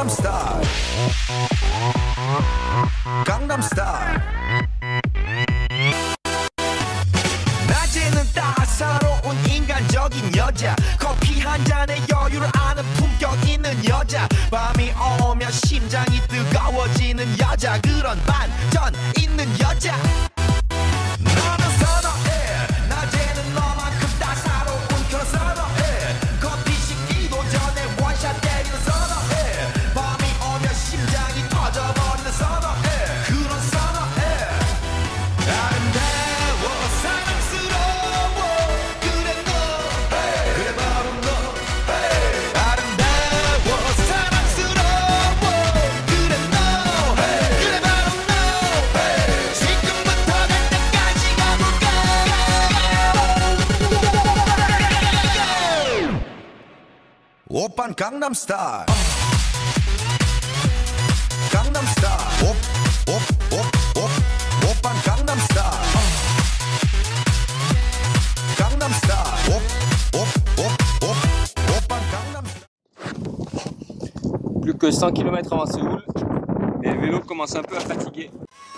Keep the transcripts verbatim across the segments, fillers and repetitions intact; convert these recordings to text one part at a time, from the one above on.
Style. Gangnam Style. 낮에는 따사로운 인간적인 여자, 커피 한 잔에 여유를 아는 품격 있는 여자, 밤이 오면 심장이 뜨거워지는 여자, 그런 반전 있는 여자. 너는 선호해. 낮에는 너만큼 따사로운 그런 선호해. 커피 식기도 전에 원샷 때리는 선호해. 밤이 오면 심장이 터져버리는 선호해. 그런 선호해. 아름다워 사랑스러워 그래 너 hey. 그래 바로 너 hey. 아름다워 사랑스러워 그래 너 hey. 그래 바로 너 hey. 지금부터 갈 때까지 가볼까. 오빤 강남 스타일. 강남 스타일. 옵옵옵옵 오빤 강남 스타일. 강남 스타일. 옵옵옵옵 오빤 강남 스타일. Plus que cent kilomètres avant Séoul, mais le vélo commence un peu à fatiguer.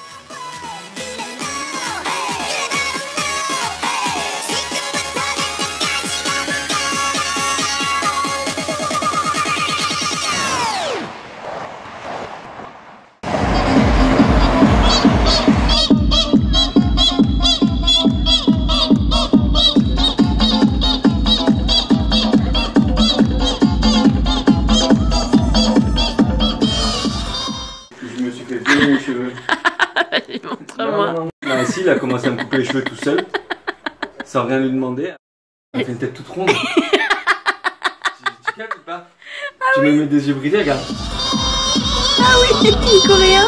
Je me suis fait peler les cheveux. Montre-moi. Bah, si, il a commencé à me couper les cheveux tout seul, sans rien lui demander. Il fait une tête toute ronde. tu, tu captes ou pas? Ah, tu oui. Me mets des yeux bridés, regarde. Ah oui, il est coréen.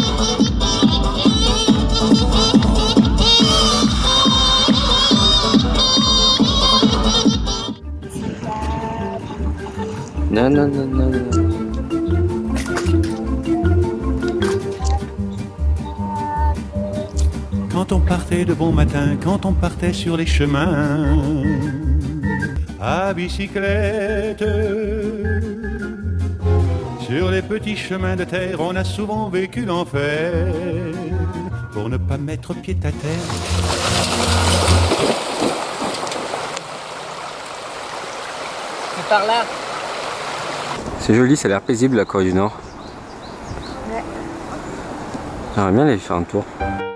Non, non, non, non, non. Quand on partait de bon matin, quand on partait sur les chemins à bicyclette, sur les petits chemins de terre, on a souvent vécu l'enfer pour ne pas mettre pied à terre. C'est par là. C'est joli, ça a l'air paisible la Corée du Nord. Ouais. J'aimerais bien aller faire un tour.